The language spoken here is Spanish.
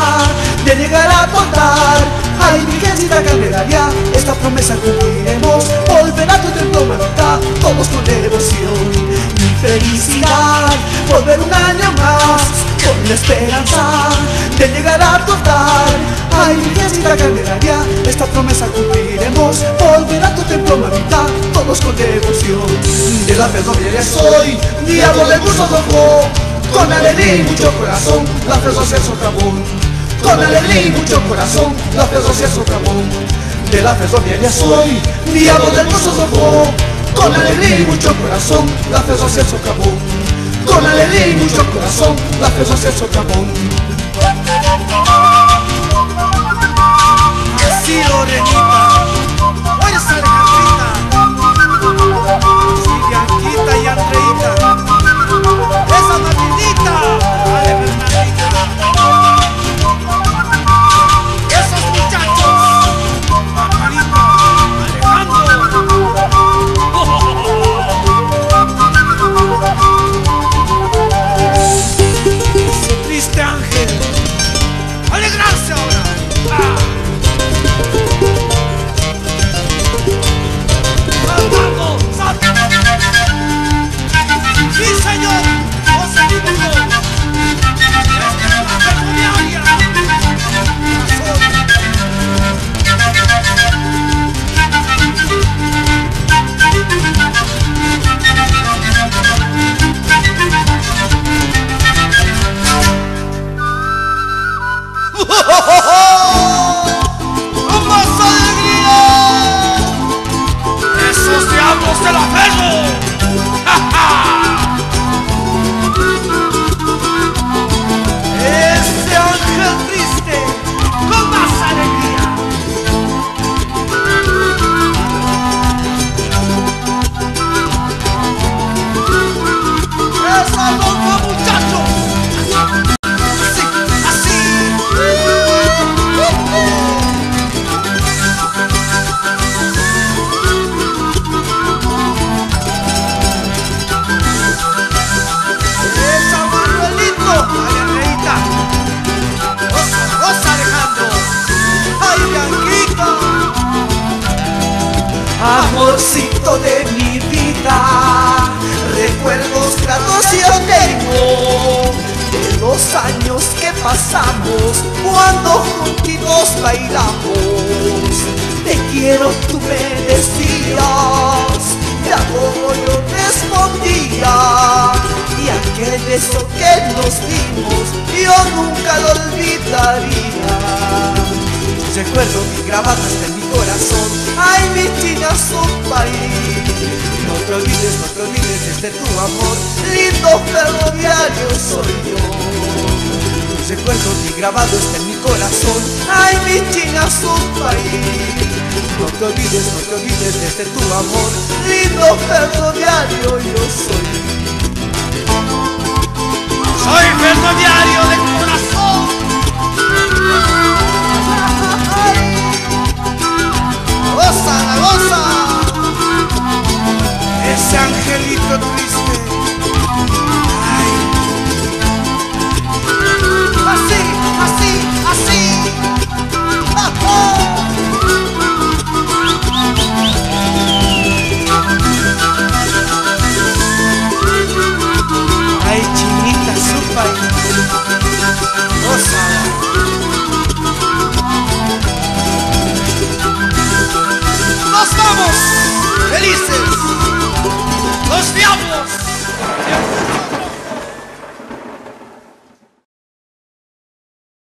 de llegar a contar. Ay, Virgencita Candelaria, esta promesa cumpliremos. Volver a tu templo, mamita, todos con devoción. Mi felicidad, volver un año más, con la esperanza de llegar a contar. Ay, Virgencita Candelaria, esta promesa cumpliremos. Volver a tu templo, mamita, todos con devoción. De la ferroviaria soy, diablo de gusto rojo, con alegría y mucho corazón, la ferroviaria es socavón. Con alegría y mucho corazón, la ferroviaria es socavón. De la ferroviaria soy, diablo del gusto rojo, con alegría y mucho corazón, la ferroviaria es socavón. Con alegría y mucho corazón, la ferroviaria es socavón. Sí, Lorenita, oye esa Alejandrita, sí, Bianquita y Andreita, esa Martinita, dale Bernardita, esos muchachos, Margarita, Alejandro, ese triste ángel, alegrarse ahora. ¡Sí, señor! ¡No se equivocó! ¡Esta es la ferroviaria! ¡Con más alegría! ¡Esos diablos de la ferro! Ese ángel triste con más alegría. Esa bomba, muchachos. Así, así. Amorcito de mi vida, recuerdos gratos yo tengo de los años que pasamos cuando juntitos bailamos. Te quiero, tú me decías, te adoro, yo respondía, y aquel beso que nos dimos yo nunca lo olvidaría. Recuerdo que grabado está en mi corazón, ay, mi china su país. No te olvides de tu amor, lindo ferroviario soy yo. Recuerdo que grabado está en mi corazón, ay, mi china su país. No te olvides de tu amor, lindo ferroviario yo soy. Soy ferroviario de corazón.